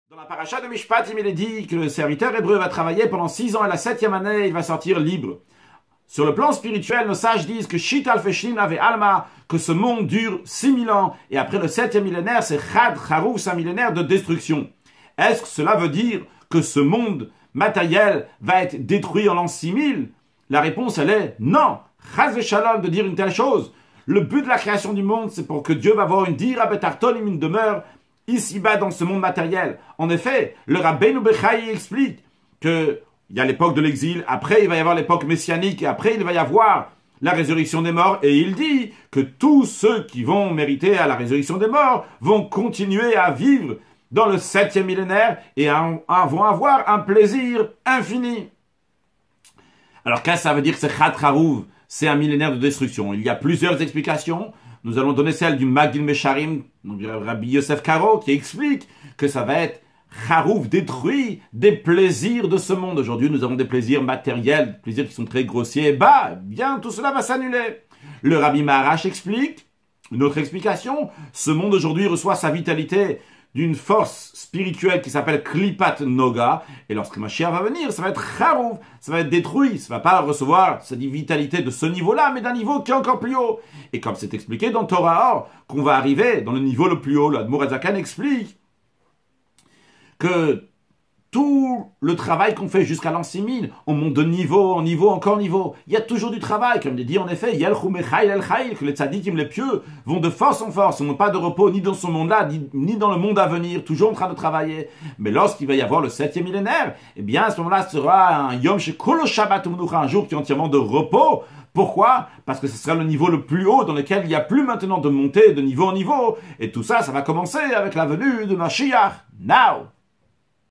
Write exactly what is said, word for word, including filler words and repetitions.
Dans la paracha de Mishpatim, il est dit que le serviteur hébreu va travailler pendant six ans et la septième année, il va sortir libre. Sur le plan spirituel, nos sages disent que Shit al-Feshnim ave Alma, que ce monde dure six mille ans, et après le septième millénaire, c'est Chad Charouf, c'est un millénaire de destruction. Est-ce que cela veut dire que ce monde matériel va être détruit en l'an six mille? La réponse, elle est non. Chaz v'shalom de dire une telle chose. Le but de la création du monde, c'est pour que Dieu va avoir une dira betartonim, une demeure ici-bas dans ce monde matériel. En effet, le Rabbeinu Bechaï explique qu'il y a l'époque de l'exil, après il va y avoir l'époque messianique, et après il va y avoir la résurrection des morts, et il dit que tous ceux qui vont mériter à la résurrection des morts vont continuer à vivre dans le septième millénaire et à, à, vont avoir un plaisir infini. Alors qu'est-ce que ça veut dire que c'est Chad Charouv? C'est un millénaire de destruction. Il y a plusieurs explications. Nous allons donner celle du Magil Mesharim, Rabbi Yosef Karo, qui explique que ça va être Charouv, détruit des plaisirs de ce monde. Aujourd'hui, nous avons des plaisirs matériels, des plaisirs qui sont très grossiers. Bah, bien, tout cela va s'annuler. Le Rabbi Maharash explique, une autre explication, ce monde aujourd'hui reçoit sa vitalité d'une force spirituelle qui s'appelle Klipat Noga, et lorsque Mashiach va venir, ça va être Charouv, ça va être détruit, ça va pas recevoir cette vitalité de ce niveau-là, mais d'un niveau qui est encore plus haut. Et comme c'est expliqué dans Torah Or, qu'on va arriver dans le niveau le plus haut, l'Admour Azakan explique que tout le travail qu'on fait jusqu'à l'an six mille, on monte de niveau en niveau, encore niveau. Il y a toujours du travail, comme il est dit en effet, que les tzadikim, les pieux, vont de force en force, ils n'ont pas de repos ni dans ce monde-là, ni, ni dans le monde à venir, toujours en train de travailler. Mais lorsqu'il va y avoir le septième millénaire, eh bien à ce moment-là, ce sera un Yom Shekolo Shabbat U'Menucha, un jour qui est entièrement de repos. Pourquoi? Parce que ce sera le niveau le plus haut dans lequel il n'y a plus maintenant de montée de niveau en niveau. Et tout ça, ça va commencer avec la venue de Mashiach. Now!